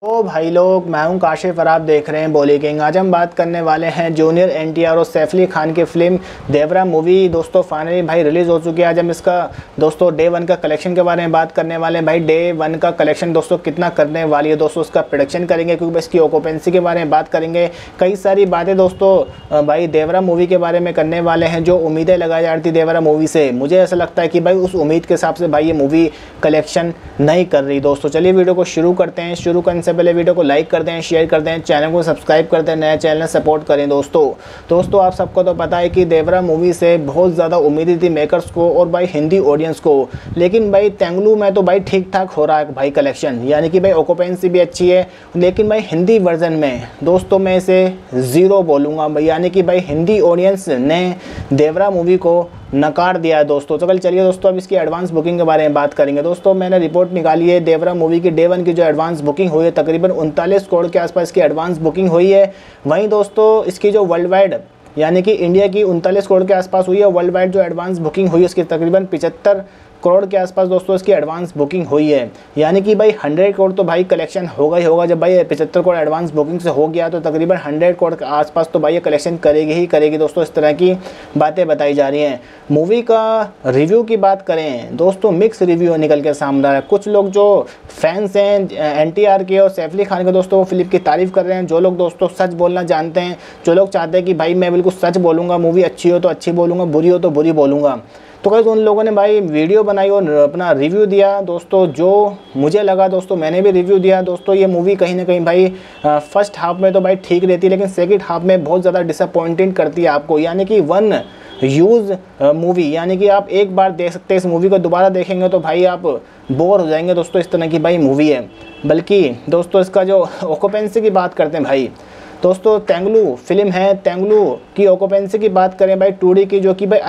तो भाई लोग, मैं हूं काशिफ और आप देख रहे हैं बॉली किंग। आज हम बात करने वाले हैं जूनियर एनटीआर और सैफ अली खान की फिल्म देवरा मूवी। दोस्तों फाइनली भाई रिलीज़ हो चुकी है। आज हम इसका दोस्तों डे 1 का कलेक्शन के बारे में बात करने वाले हैं। भाई डे 1 का कलेक्शन दोस्तों कितना करने वाली है, दोस्तों उसका प्रोडक्शन करेंगे, क्योंकि इसकी ऑक्यूपेंसी के बारे में बात करेंगे। कई सारी बातें दोस्तों भाई देवरा मूवी के बारे में करने वाले हैं। जो उम्मीदें लगाई जा रही थी देवरा मूवी से, मुझे ऐसा लगता है कि भाई उस उम्मीद के हिसाब से भाई ये मूवी कलेक्शन नहीं कर रही। दोस्तों चलिए वीडियो को शुरू करते हैं। शुरू करने से पहले वीडियो को लाइक कर दें, शेयर कर दें, चैनल को सब्सक्राइब कर दें, नया चैनल सपोर्ट करें। दोस्तों आप सबको तो पता है कि देवरा मूवी से बहुत ज़्यादा उम्मीद थी मेकर्स को और भाई हिंदी ऑडियंस को, लेकिन भाई तेलुगु में तो भाई ठीक ठाक हो रहा है भाई कलेक्शन, यानी कि भाई ऑक्यूपेंसी भी अच्छी है। लेकिन भाई हिंदी वर्जन में दोस्तों मैं इसे ज़ीरो बोलूँगा, यानी कि भाई हिंदी ऑडियंस ने देवरा मूवी को नकार दिया है दोस्तों। तो कल चलिए दोस्तों अब इसकी एडवांस बुकिंग के बारे में बात करेंगे। दोस्तों मैंने रिपोर्ट निकाली है, देवरा मूवी की डे 1 की जो एडवांस बुकिंग हुई है तकरीबन 39 करोड़ के आसपास की एडवांस बुकिंग हुई है। वहीं दोस्तों इसकी जो वर्ल्ड वाइड यानी कि इंडिया की 39 करोड़ के आसपास हुई है। वर्ल्ड वाइड जो एडवांस बुकिंग हुई है उसकी तकरीबन 75 करोड़ के आसपास दोस्तों इसकी एडवांस बुकिंग हुई है। यानी कि भाई 100 करोड़ तो भाई कलेक्शन होगा ही होगा। जब भाई 75 करोड़ एडवांस बुकिंग से हो गया तो तकरीबन 100 करोड़ के आसपास तो भाई ये कलेक्शन करेगी ही करेगी दोस्तों। इस तरह की बातें बताई जा रही हैं। मूवी का रिव्यू की बात करें दोस्तों, मिक्स रिव्यू निकल के सामने आ रहा है। कुछ लोग जो फैंस हैं एनटीआर के और सैफ अली खान के दोस्तों वो फिल्म की तारीफ़ कर रहे हैं। जो लोग दोस्तों सच बोलना जानते हैं, जो लोग चाहते हैं कि भाई मैं बिल्कुल सच बोलूँगा, मूवी अच्छी हो तो अच्छी बोलूँगा, बुरी हो तो बुरी बोलूँगा, तो कई उन लोगों ने भाई वीडियो बनाई और अपना रिव्यू दिया दोस्तों। जो मुझे लगा दोस्तों मैंने भी रिव्यू दिया दोस्तों। ये मूवी कहीं ना कहीं भाई फर्स्ट हाफ में तो भाई ठीक रहती है, लेकिन सेकंड हाफ में बहुत ज़्यादा डिसअपॉइंटिंग करती है आपको। यानी कि वन यूज़ मूवी, यानी कि आप एक बार देख सकते हैं इस मूवी को, दोबारा देखेंगे तो भाई आप बोर हो जाएंगे दोस्तों। इस तरह की भाई मूवी है। बल्कि दोस्तों इसका जो ऑक्यूपेंसी की बात करते हैं भाई दोस्तों, तेलुगु फिल्म है, तेलुगु की ऑक्यूपेंसी की बात करें भाई 2D की, जो कि भाई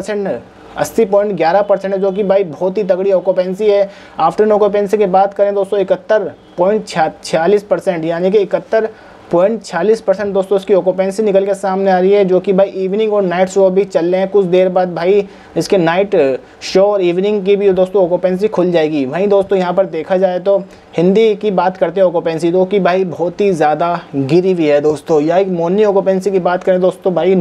80.11% है, जो कि भाई बहुत ही तगड़ी ऑक्यूपेंसी है। आफ्टरनून ऑक्यूपेंसी की बात करें दोस्तों 71.46%, यानी कि 71.46% दोस्तों इसकी ऑक्यूपेंसी निकल के सामने आ रही है। जो कि भाई इवनिंग और नाइट शो भी चल रहे हैं। कुछ देर बाद भाई इसके नाइट शो और इवनिंग की भी दोस्तों ऑक्यूपेंसी खुल जाएगी। वहीं दोस्तों यहाँ पर देखा जाए तो हिंदी की बात करते हैं ऑक्यूपेंसी, तो कि भाई बहुत ही ज़्यादा गिरी हुई है दोस्तों। या एक मॉर्निंग ऑक्यूपेंसी की बात करें दोस्तों भाई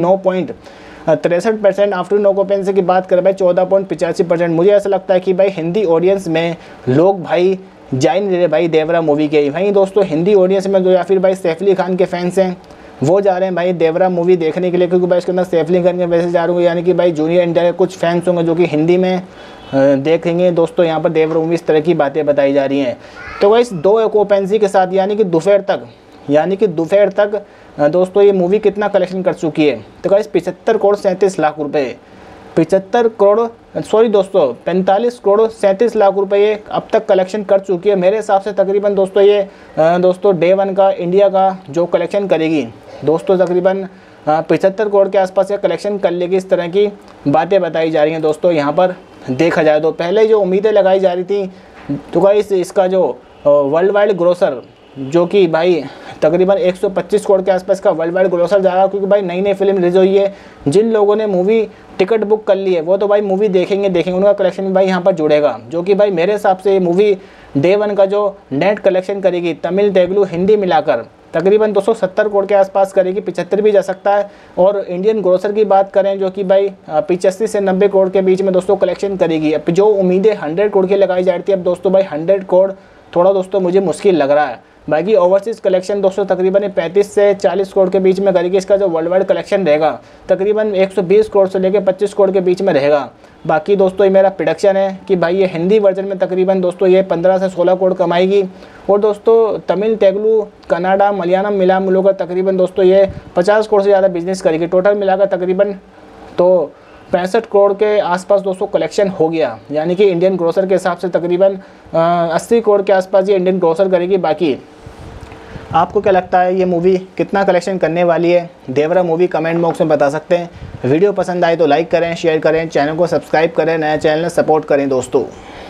9.63%, आफ्टरनून ऑक्यूपेंसी की बात करें भाई 14.85%। मुझे ऐसा लगता है कि भाई हिंदी ऑडियंस में लोग भाई जा ही नहीं रहे भाई देवरा मूवी के। वहीं दोस्तों हिंदी ऑडियंस में जो या फिर भाई सैफ अली खान के फैंस हैं वो जा रहे हैं भाई देवरा मूवी देखने के लिए, क्योंकि भाई इसके अंदर सैफ अली खान के वैसे जा रहे होंगे, यानी कि भाई जूनियर एनटीआर के कुछ फैंस होंगे जो कि हिंदी में देखेंगे दोस्तों। यहाँ पर देवरा मूवी इस तरह की बातें बताई जा रही हैं। तो भाई इस दो ऑक्यूपेंसी के साथ यानी कि दोपहर तक दोस्तों ये मूवी कितना कलेक्शन कर चुकी है, तो गाइस 75 करोड़ 37 लाख रुपए, 45 करोड़ 37 लाख रुपए ये अब तक कलेक्शन कर चुकी है। मेरे हिसाब से तकरीबन दोस्तों ये दोस्तों डे 1 का इंडिया का जो कलेक्शन करेगी दोस्तों तकरीबन 75 करोड़ के आसपास ये कलेक्शन कर लेगी। इस तरह की बातें बताई जा रही हैं दोस्तों। यहाँ पर देखा जाए तो पहले जो उम्मीदें लगाई जा रही थी, तो गाइस इसका जो वर्ल्ड वाइड ग्रोसर जो कि भाई तकरीबन 125 करोड़ के आसपास का वर्ल्ड वाइड ग्रोसर जा रहा है, क्योंकि भाई नई नई फिल्म रिलीज हुई है। जिन लोगों ने मूवी टिकट बुक कर ली है वो तो भाई मूवी देखेंगे, उनका कलेक्शन भी भाई यहाँ पर जुड़ेगा। जो कि भाई मेरे हिसाब से ये मूवी डे 1 का जो नेट कलेक्शन करेगी तमिल तेलुगु हिंदी मिलाकर तकरीबन 270 करोड़ के आसपास करेगी, 75 भी जा सकता है। और इंडियन ग्रोसर की बात करें जो कि भाई 85 से 90 करोड़ के बीच में दोस्तों कलेक्शन करेगी। अब जो उम्मीदें 100 करोड़ की लगाई जा रही थी, अब दोस्तों भाई 100 करोड़ थोड़ा दोस्तों मुझे मुश्किल लग रहा है। बाकी ओवरसीज़ कलेक्शन दोस्तों तकरीबन 35 से 40 करोड़ के बीच में करेगी। इसका जो वर्ल्ड वाइड कलेक्शन रहेगा तकरीबन 120 करोड़ से लेकर 25 करोड़ के बीच में रहेगा। बाकी दोस्तों ये मेरा प्रेडिक्शन है कि भाई ये हिंदी वर्जन में तकरीबन दोस्तों ये 15 से 16 करोड़ कमाएगी। और दोस्तों तमिल तेलुगु कन्नड़ा मलयालम मिलाकर तकरीबन दोस्तों ये 50 करोड़ से ज़्यादा बिजनेस करेगी। टोटल मिलाकर तकरीबन तो 65 करोड़ के आसपास दोस्तों कलेक्शन हो गया। यानी कि इंडियन ग्रोसर के हिसाब से तकरीबन 80 करोड़ के आसपास ये इंडियन ग्रोसर करेगी। बाकी आपको क्या लगता है ये मूवी कितना कलेक्शन करने वाली है? देवरा मूवी कमेंट बॉक्स में बता सकते हैं। वीडियो पसंद आए तो लाइक करें, शेयर करें, चैनल को सब्सक्राइब करें, नया चैनल सपोर्ट करें दोस्तों।